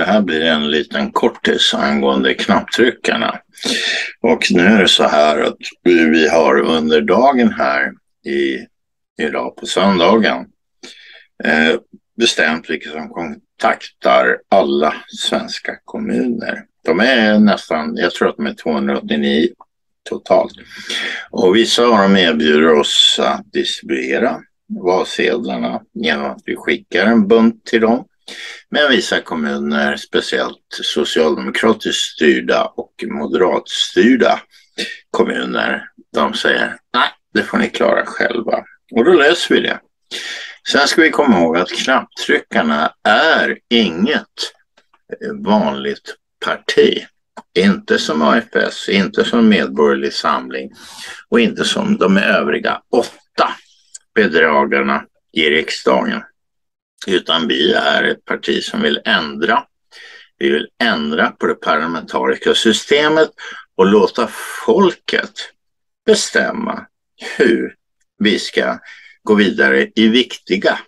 här blir en liten kortis angående knapptryckarna. Och nu är det så här att vi har under dagen här idag på söndagen bestämt vilka som kontaktar alla svenska kommuner. De är nästan, jag tror att de är 289 totalt. Och vissa av dem erbjuder oss att distribuera valsedlarna genom att vi skickar en bunt till dem. Men vissa kommuner, speciellt socialdemokratiskt styrda och moderatstyrda kommuner, de säger nej, det får ni klara själva. Och då löser vi det. Sen ska vi komma ihåg att knapptryckarna är inget vanligt parti. Inte som AFS, inte som Medborgerlig Samling och inte som de övriga 8 bedragarna i riksdagen. Utan vi är ett parti som vill ändra. Vi vill ändra på det parlamentariska systemet och låta folket bestämma hur vi ska gå vidare i viktiga,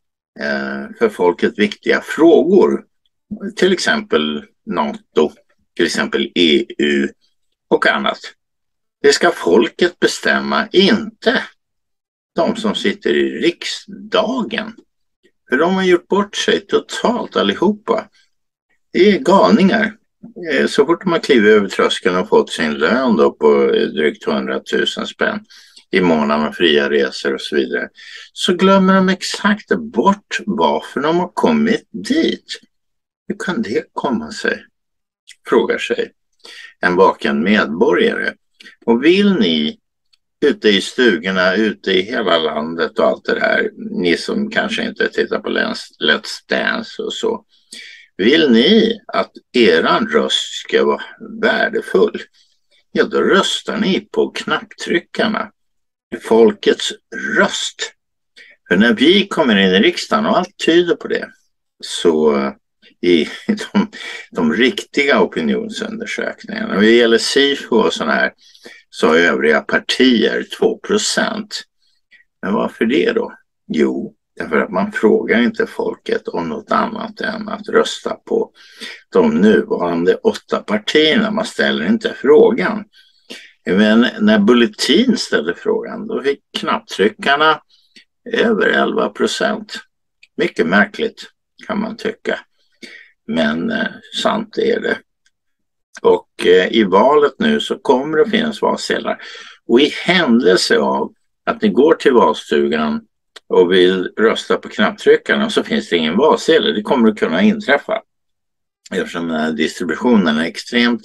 för folket viktiga frågor. Till exempel NATO, till exempel EU och annat. Det ska folket bestämma, inte de som sitter i riksdagen. För de har gjort bort sig totalt allihopa. Det är galningar. Så fort de har klivit över tröskeln och fått sin lön då på drygt 100 000 spänn i månaden med fria resor och så vidare, så glömmer de exakt bort varför de har kommit dit. Hur kan det komma sig? Frågar sig en vaken medborgare. Och vill ni ute i stugorna, ute i hela landet och allt det här, ni som kanske inte tittar på Let's Dance och så, vill ni att eran röst ska vara värdefull, ja då röstar ni på knapptryckarna, folkets röst. För när vi kommer in i riksdagen, och allt tyder på det, så i de riktiga opinionsundersökningarna, och det gäller SIFO och sådana här, så har övriga partier 2%. Men varför det då? Jo, därför att man frågar inte folket om något annat än att rösta på de nuvarande 8 partierna. Man ställer inte frågan. Men när Bulletin ställde frågan, då fick knapptryckarna över 11%. Mycket märkligt kan man tycka. Men sant är det. Och i valet nu så kommer det finnas valsedlar. Och i händelse av att ni går till valstugan och vill rösta på knapptryckarna, så finns det ingen valsedel. Det kommer att kunna inträffa. Eftersom den här distributionen är extremt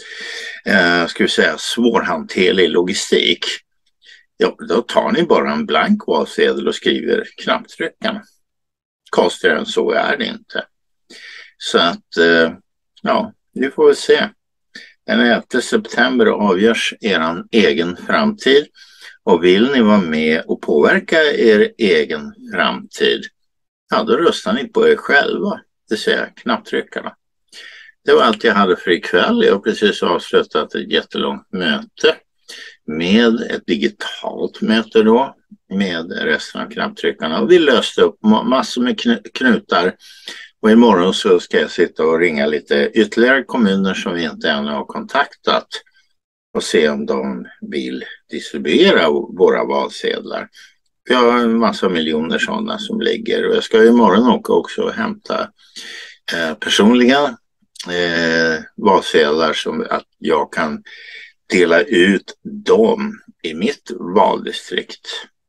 svårhanterlig logistik. Ja, då tar ni bara en blank valsedel och skriver knapptryckarna. Konstigare än så är det inte. Så att, vi får väl se. Den 11 september avgörs er egen framtid. Och vill ni vara med och påverka er egen framtid, ja då röstar ni på er själva, det vill säga knapptryckarna. Det var allt jag hade för ikväll. Jag har precis avslutat ett jättelångt möte med ett digitalt möte då med resten av knapptryckarna. Och vi löste upp massor med knutar. Och imorgon så ska jag sitta och ringa lite ytterligare kommuner som vi inte ännu har kontaktat och se om de vill distribuera våra valsedlar. Vi har en massa miljoner sådana som ligger, och jag ska imorgon också hämta personliga valsedlar som att jag kan dela ut dem i mitt valdistrikt.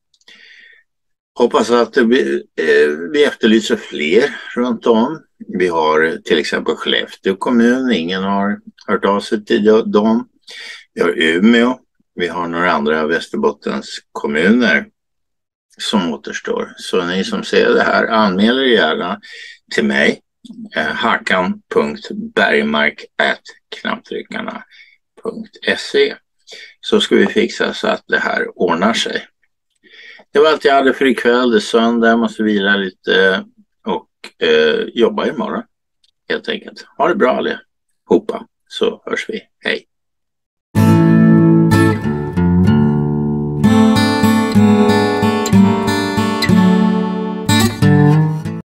Hoppas att vi efterlyser fler runt om. Vi har till exempel Skellefteå kommun, ingen har hört av sig till dem. Vi har Umeå, vi har några andra Västerbottens kommuner som återstår. Så ni som ser det här, anmäler gärna till mig, hakan.bergmark@knapptryckarna.se, så ska vi fixa så att det här ordnar sig. Det var allt jag hade för ikväll. Det är söndag, jag måste vila lite och jobba imorgon helt enkelt. Ha det bra allihopa, så hörs vi. Hej!